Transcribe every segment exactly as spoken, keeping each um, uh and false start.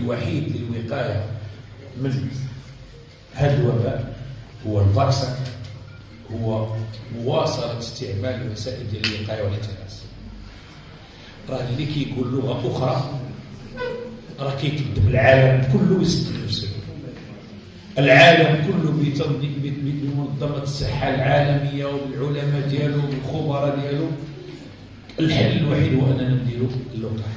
الوحيد للوقاية من هذا الوباء هو الفاكسين، هو مواصلة استعمال وسائل ديال الوقاية والاحتراز. راه اللي كيقول لغة أخرى راه كيكذب العالم كله ويصدق نفسه. العالم كله بمنظمة الصحة العالمية وبالعلماء ديالو وبالخبراء ديالو، الحل الوحيد هو أننا نديرو اللقاح.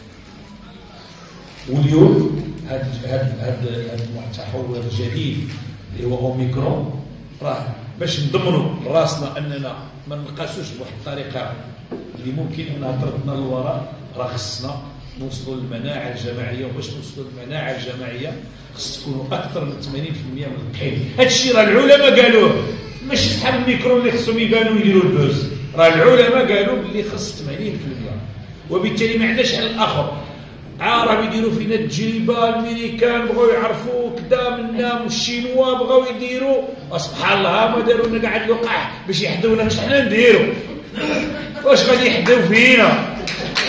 واليوم هذا هذا هذا المتحور الجديد اللي هو اوميكرون، راه باش نضمنوا راسنا اننا ما نقاسوش بواحد الطريقه اللي ممكن انها تردنا للوراء، راه خصنا نوصلوا للمناعه الجماعيه. وباش نوصلوا للمناعه الجماعيه خص تكونوا اكثر من ثمانين بالمئة من اللقاح. هذا الشيء راه العلماء قالوه، ماشي صحاب الميكرون اللي خصهم يبانوا يديروا البوز، راه العلماء قالوا باللي خص ثمانين بالمئة. وبالتالي ما عندناش حل اخر. عارف يديروا فينا التجربه، الامريكان بغاو يعرفوا كذا منا، والشينوا بغاو يديروا، سبحان الله ما داروا لنا كاع اللقاح باش يحدونا، واش حنا نديروا؟ واش غادي يحدوا فينا؟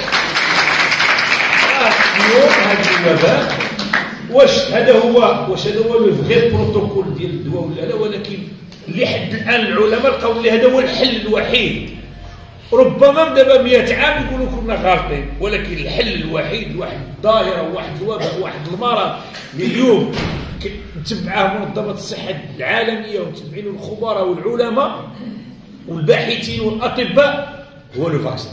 اليوم هذا الوباء واش هذا هو واش هذا هو الفغي بروتوكول ديال الدواء ولا لا؟ ولكن لحد الان العلماء لقاو لي هذا هو الحل الوحيد. ربما دابا مئة عام يقولوا كنا غالطين، ولكن الحل الوحيد لواحد الظاهره وواحد الوباء وواحد المرض اليوم متبعاه منظمه الصحه العالميه ومتبعين الخبراء والعلماء والباحثين والاطباء هو لو فاكسين.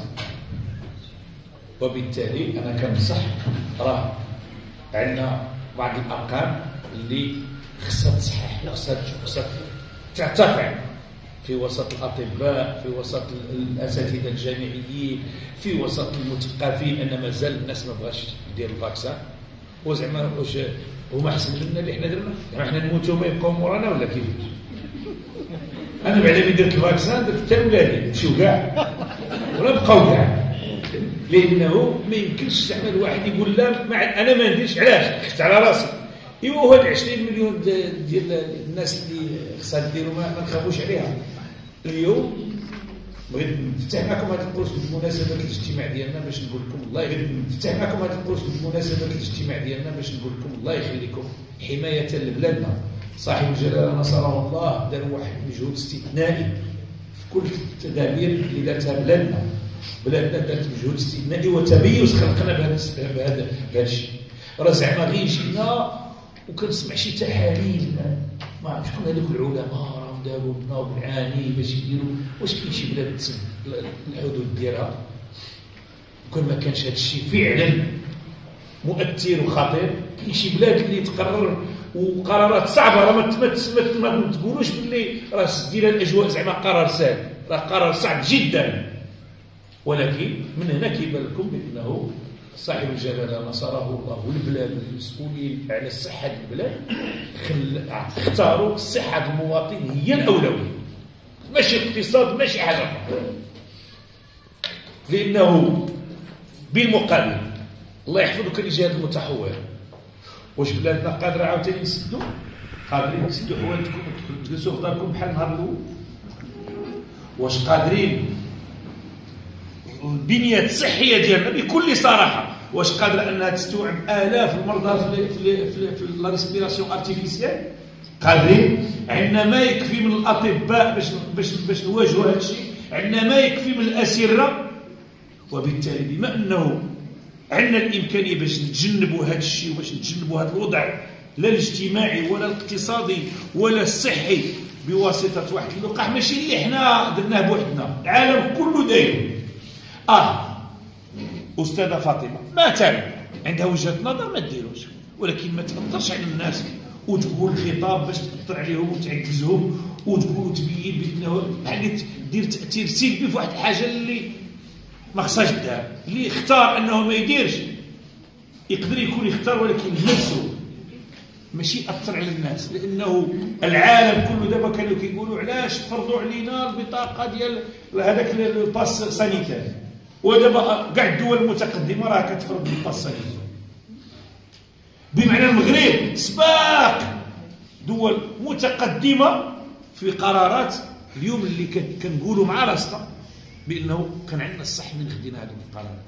وبالتالي انا كنصح، راه عندنا بعض الارقام اللي خصها تصحح، خصها خصها ترتفع في وسط الأطباء، في وسط الأساتذة الجامعيين، في وسط المثقفين، أن مازال الناس ما بغاش دير الفاكسان. وزعما واش هما أحسن منا اللي حنا درنا؟ يعني حنا نموتوا ما يبقاو مورانا ولا كيفاش؟ أنا بعد ما درت الفاكسان درت حتى ولادي مشيو كاع ولا بقاو كاع، لأنه ما يمكنش زعما الواحد يقول لا ما أنا ما نديرش. علاش؟ خفت على راسي. ايوا هاد عشرين مليون ديال الناس اللي خصها ديروا ما نخافوش عليها. اليوم بغيت نفتح معكم هذا القوس بالمناسبه الاجتماع ديالنا باش نقول لكم الله يغفر، نفتح معكم هذا القوس بالمناسبه الاجتماع ديالنا باش نقول لكم الله يخليكم حمايه لبلادنا. صاحب الجلاله نصره الله دار واحد مجهود استثنائي في كل التدابير اللي دارتها بلادنا. بلادنا دارت مجهود استثنائي وتميز خلقنا بهذا بهذا الشيء. راه زعما غير جينا وكنسمع شي تحاليل ما عرفت شكون هذوك العلماء راهم داروا بناض بالعاني باش يديروا. واش كاين شي بلاد تسد الحدود ديالها؟ وكان ما كانش هذا الشيء فعلا مؤثر وخطير. كاين شي بلاد اللي تقرر وقرارات صعبه، راه ما ما تقولوش باللي راه سدينا الاجواء زعما قرار سهل، راه قرار صعب جدا. ولكن من هنا كيبان لكم بانه صاحب الجلاله نصره الله والبلاد المسؤولين على صحه البلاد اختاروا صحه المواطن هي الاولويه، ماشي اقتصاد ماشي حاجه اخرى. لانه بالمقابل الله يحفظك الجهاد المتحور، واش بلادنا قادره عاوتاني نسدوا؟ قادرين نسدوا حوالتكم تجلسوا في داركم بحال النهار الاول؟ واش قادرين البنيه الصحيه ديالنا بكل صراحه واش قادره انها تستوعب الاف المرضى في في في, في لا ريسبيراسيون ارتيفيسيال؟ قادرين؟ عندنا ما يكفي من الاطباء باش باش باش نواجهوا هذا الشيء، عندنا ما يكفي من الاسره. وبالتالي بما انه عندنا الامكانيه باش نتجنبوا هذا الشيء وباش نتجنبوا هذا الوضع لا الاجتماعي ولا الاقتصادي ولا الصحي بواسطه واحد اللقاح، ماشي اللي حنا درناه بوحدنا، العالم كله داير. اه استاذه فاطمه مثلا عندها وجهه نظر ما ديروش، ولكن ما تاثرش على الناس وتقول خطاب باش تاثر عليهم وتعجزهم وتقول وتبين بانه بحال دير تاثير سلبي في واحد الحاجه اللي ما خصهاش دار. اللي اختار انه ما يديرش يقدر يكون يختار، ولكن نفسه ماشي ياثر على الناس. لانه العالم كله دابا كانوا كيقولوا علاش تفرضوا علينا البطاقه ديال هذاك الباس سانيتير، ودابا كاع الدول المتقدمه راه كتفرض الباس سانيتير. بمعنى المغرب سباق دول متقدمه في قرارات اليوم اللي كنقولوا مع راسنا بانه كان عندنا الصح من خدينا هذه القرارات.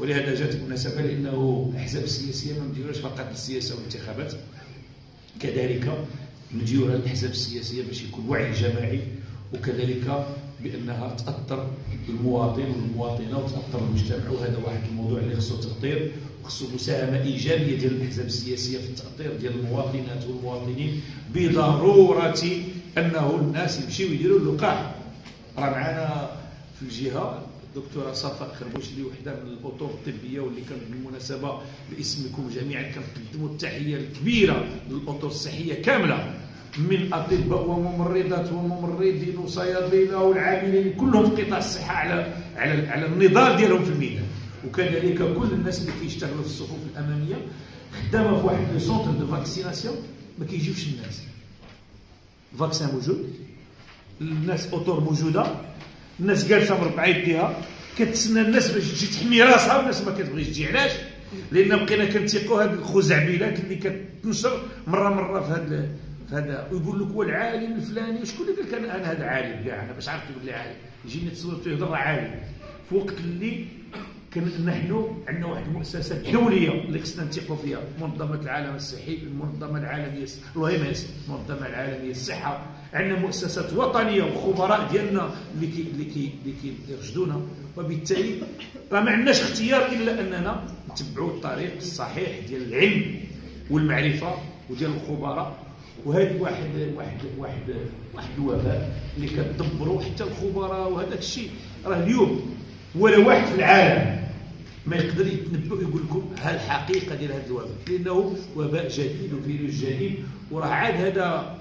ولهذا جات المناسبه، لانه الاحزاب السياسيه ما مديروش فقط للسياسه والانتخابات، كذلك مديوره للاحزاب السياسيه باش يكون وعي جماعي، وكذلك بانها تاثر المواطن والمواطنه وتاثر المجتمع. وهذا واحد الموضوع اللي خصو تاطير، وخصو مساهمه ايجابيه ديال الاحزاب السياسيه في التاطير ديال المواطنات والمواطنين، بضروره انه الناس يمشيو يديروا اللقاح. راه معنا في الجهه الدكتوره صفاء خربوش اللي وحده من الاطر الطبيه، واللي كان بالمناسبه باسمكم جميعا كنقدموا التحيه الكبيره للاطر الصحيه كامله، من اطباء وممرضات وممرضين وصيادله والعاملين كلهم في قطاع الصحه على على على النضال ديالهم في الميدان، وكذلك كل الناس اللي كيشتغلوا في الصفوف الاماميه خدامه في واحد لي سونتر دو فاكسيناسيون. ما كيجيوش الناس، الفاكسان موجود، الناس اوتور موجوده، الناس جالسه مربعه يديها كتسنى الناس باش تجي تحمي راسها، والناس ما كتبغيش تجي. علاش؟ لان بقينا كنتيقوا هاد الخزعبيلات اللي كتنشر مره مره في هاد هذا، ويقول لك هو العالم الفلاني. وشكون اللي قال لك انا انا هذا عالم كاع؟ انا باش عرفت تقول لي عالم؟ يجيني تصور تهضر عالم في وقت اللي كان نحن عندنا واحد المؤسسات دوليه اللي خصنا نثقوا فيها، منظمه العالم الصحي، المنظمه العالميه الأو إم إس، المنظمه العالميه للصحه، عندنا مؤسسات وطنيه وخبراء ديالنا اللي كي اللي كي اللي كيرشدونا، وبالتالي راه ما عندناش اختيار الا اننا نتبعوا الطريق الصحيح ديال العلم والمعرفه وديال الخبراء. وهذه واحد واحد واحد واحد الوباء اللي كتدبروا حتى الخبراء، وهذاك الشيء راه اليوم ولا واحد في العالم ما يقدر يتنبأ ويقول لكم ها الحقيقه ديال هذا الوباء، لانه وباء جديد وفيروس جديد. وراه عاد هذا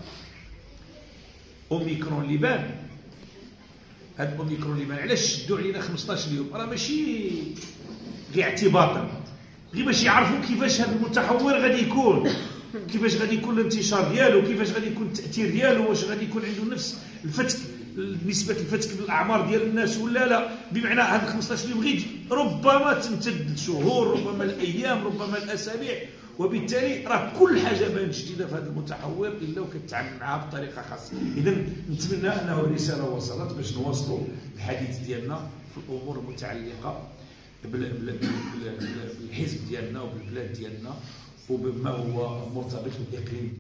اوميكرون اللي بان، هذا اوميكرون اللي بان علاش شدوا علينا خمسطاش يوم؟ راه ماشي غير اعتباطا، غير باش يعرفوا كيفاش هذا المتحور غادي يكون، كيفاش غادي يكون الانتشار ديالو، كيفاش غادي يكون التاثير ديالو، واش غادي يكون عنده نفس الفتك، نسبه الفتك بالاعمار ديال الناس ولا لا. بمعنى هذا خمسطاش يوم غير ربما تمتد لشهور، ربما الايام، ربما الاسابيع. وبالتالي راه كل حاجه بانت جديده في هذا المتحور الا وكتعامل معها بطريقه خاصه. اذا نتمنى انه الرساله وصلت باش نواصلوا الحديث ديالنا في الامور المتعلقه بالحزب ديالنا وبالبلاد ديالنا وبما هو مرتبط بالاقليم